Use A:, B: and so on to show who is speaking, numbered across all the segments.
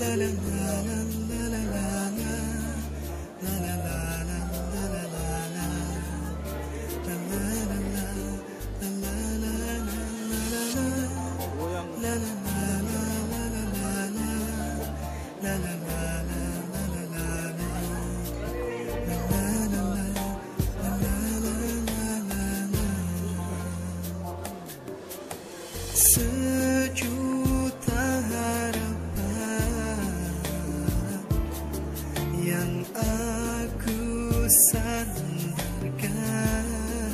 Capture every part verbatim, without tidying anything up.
A: Sejuta harapan yang aku sandarkan,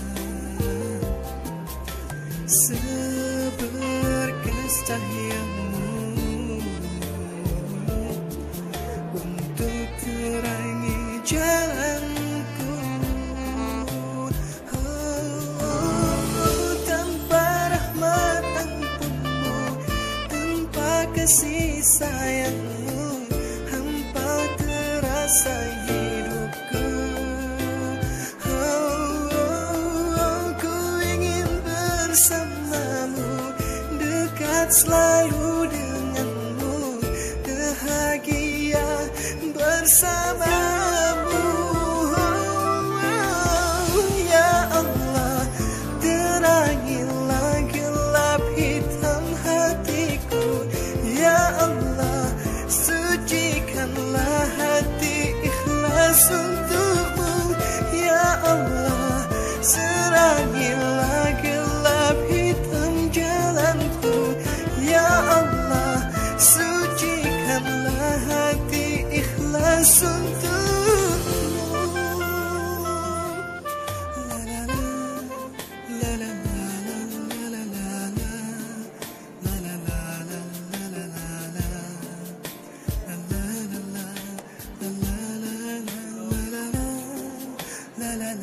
A: seberkas cahayamu untuk terangi jalanku. Oh, oh, tanpa rahmat ampunmu, tanpa kasih sayangmu, hampa terasa hidupku. Oh, oh, oh, ku ingin bersamamu, dekat selalu denganmu, bahagia bersamamu. Oh, oh, ya Allah, terangilah gelap hitam hatiku. Ya Allah, sucikanlah hati ikhlas untukmu. Ya Allah, serangilah gelap hitam jalanku. Ya Allah, sucikanlah hati ikhlas untukmu. La la la, la la la la la la la, la la la la la la la, la la la la, la la la la la, la la la la la la la, la la la la la la, la la la la la la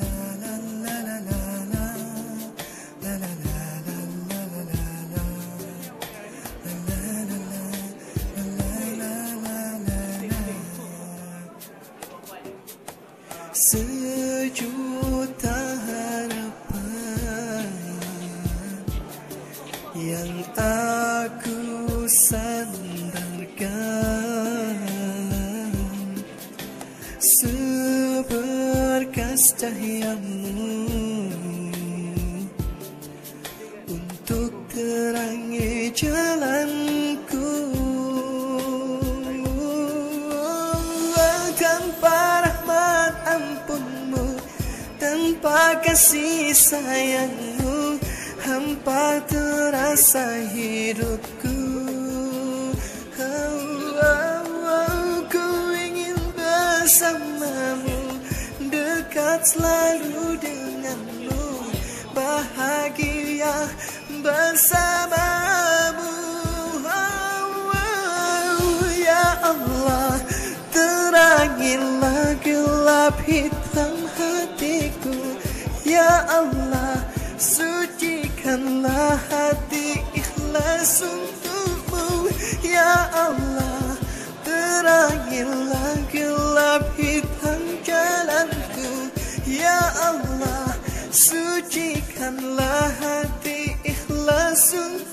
A: la. Sejuta harapan yang aku sandarkan, seberkas cahayamu untuk terangi jalanku. Tanpa rahmat ampunmu, tanpa kasih sayangmu, hampa terasa hidupku. Oh, oh, oh, ku ingin bersamamu, dekat selalu denganmu, bahagia bersamamu. Oh, oh, ya Allah, terangilah gelap hitam hatiku. Ya Allah, sucikanlah hati ikhlas untukmu. Ya Allah, terangilah gelap hitam jalanku. Ya Allah, sucikanlah hati ikhlas untukmu.